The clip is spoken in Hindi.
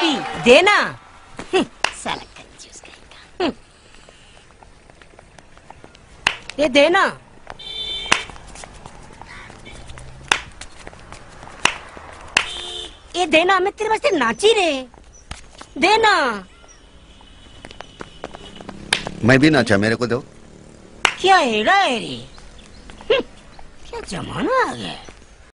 भी देना। साला कंजूस कहीं का। ये देना। ये देना, मैं तेरे वास्ते नाची रे। देना। मैं भी नाचा, मेरे को दो। क्या हेड़ा है रे? क्या जमाना आ गया।